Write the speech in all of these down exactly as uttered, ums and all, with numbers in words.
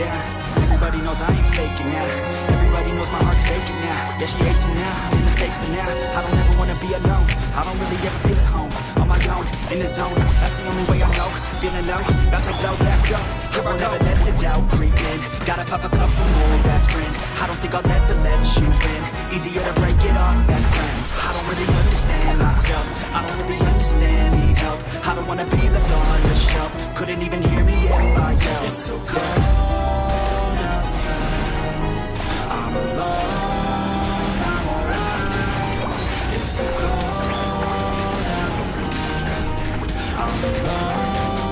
down. Everybody knows I ain't faking now. Everybody knows my heart's faking now. Yeah, she hates me now, in the States, but now I don't ever wanna be alone. I don't really ever feel at home, on my own, in the zone. That's the only way I know, feeling low, about to blow back up. I won't ever let the doubt creep in. Gotta pop a couple more aspirin. I don't think I'll ever let you in. Easier to break it off best friends. I don't really understand myself. I don't really understand, need help. I don't wanna be left on the shelf. Couldn't even hear me if I yelled. It's so cold outside, I'm alone, I'm alright. It's so cold outside, I'm alone.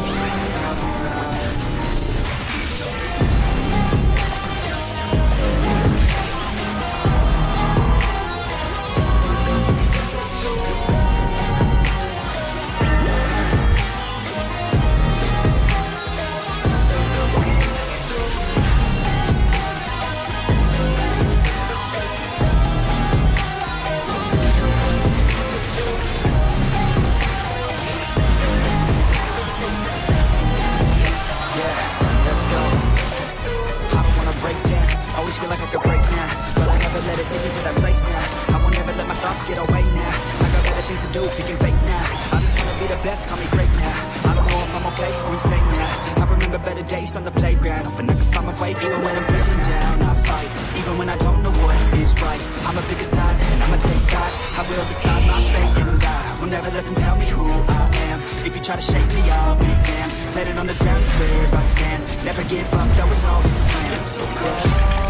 Feel like I could break now, but I never let it take me to that place now. I won't ever let my thoughts get away now. I got better things to do, thinking fake now. I just wanna be the best, call me great now. I don't know if I'm okay or insane now. I remember better days on the playground, hoping I can find my way. Even when I'm feeling down, I fight. Even when I don't know what is right, I'ma pick a side and I'ma take God. I will decide my fate and die. Will never let them tell me who I am. If you try to shake me, I'll be damned. Let it on the ground is where I stand. Never give up, that was always the plan. It's so good.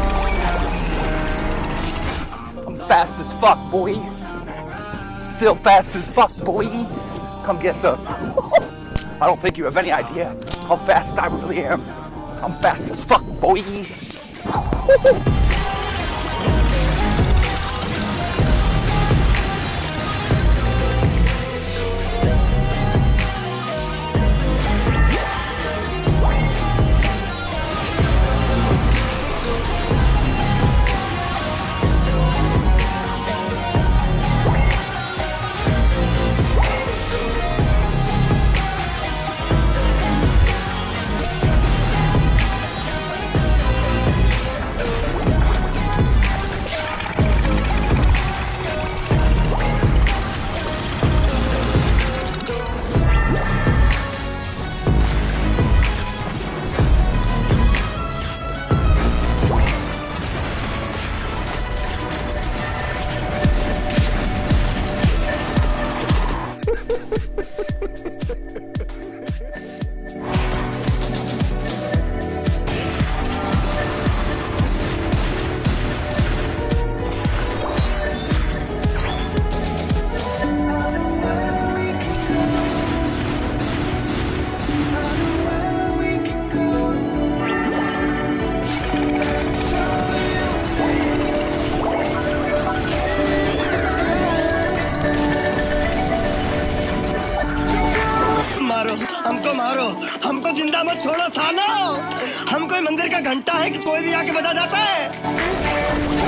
I'm fast as fuck, boy. Still fast as fuck, boy. Come get some. I don't think you have any idea how fast I really am. I'm fast as fuck, boy. हमको मारो, हमको जिंदा मत छोड़ो सालो। हम कोई मंदिर का घंटा है कि कोई भी आके बजा जाता है।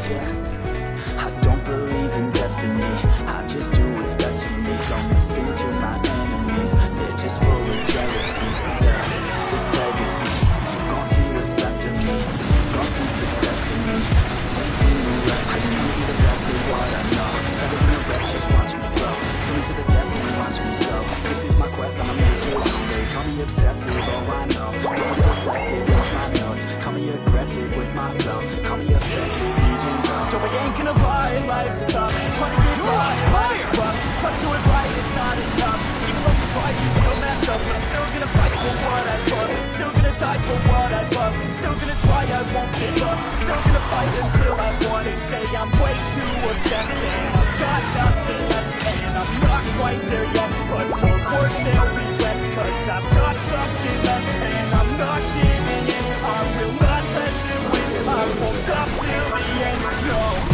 yeah. I don't believe in destiny, I just do what's best for me. Don't listen to my enemies, they're just full of jealousy. Yeah, this legacy, you gon' see what's left of me. You gon' see success in me, ain't seen the rest. I just wanna be the best at what I know. Better than the rest, just watch me grow. Put me to the test and watch me go. This is my quest, I'ma make it one day. Call me obsessive, oh I know. Call me selective with my notes. Call me aggressive with my flow. Call me offensive even though Joe, I ain't gonna lie, life's tough. Try to get by, life's rough. Try to do it right, it's not enough. Even though you try, you still mess up. But I'm still gonna fight for what I love. Still gonna die for what I love. Still gonna try, I won't give up. Still gonna fight until I won. They say I'm way too obsessed and I've got nothing left. And I'm not quite there yet, but those words they'll regret. Cause I've got something left and I'm not giving in. I will not let them win. I won't stop till the end, no.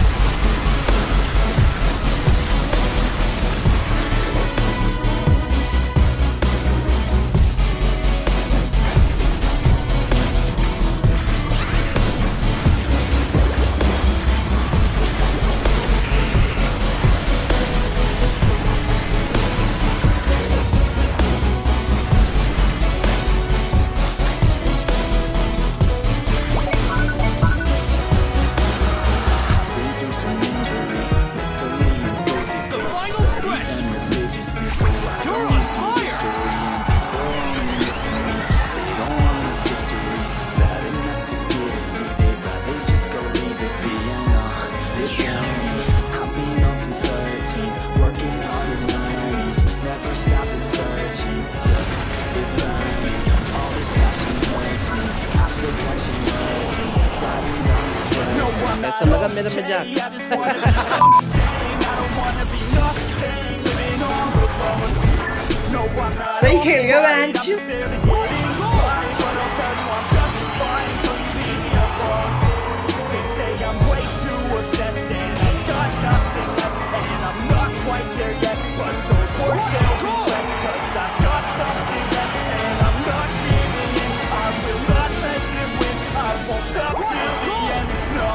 Talaga meron pa dyan. Say hello, Angie. They say I'm way too obsessed and I've got nothing left. And I'm not quite there yet, but those words they'll regret. Cause I've got something left and I'm not giving in. I will not let them win. I won't stop till the end, no.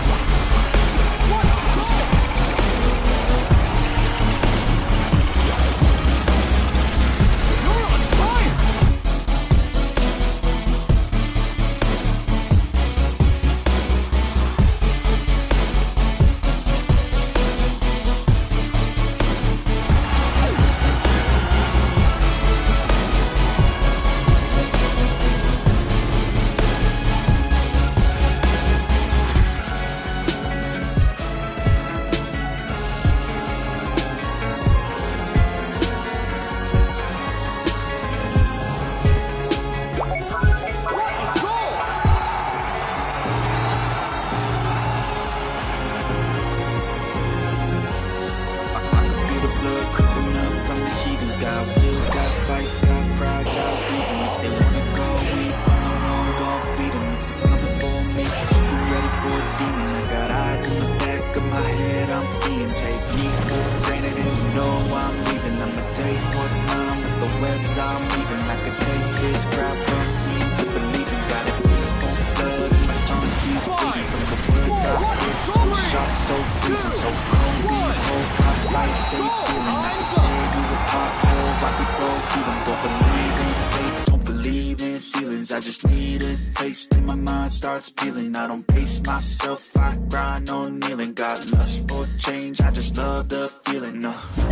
Got will, got fight, got pride, got reason. If they wanna go eat, I know I'm gon' feed them. If they're coming for me, be ready for a demon. I got eyes in the back of my head, I'm seeing. Take me for granted and you know I'm leaving. I'ma take what's mine with the webs I'm weaving. I could take this crap from seeing to believing. Got it peaceful blood and my tongue keeps bleeding. From the words I spit, so sharp, so freezing, so cold. Behold, cops like they feeling. I can tear you apart. I could go heal them, don't believe in fate, don't believe in ceilings. I just need a taste and my mind starts peeling. I don't pace myself, I grind on kneeling. Got lust for change, I just love the feeling. uh.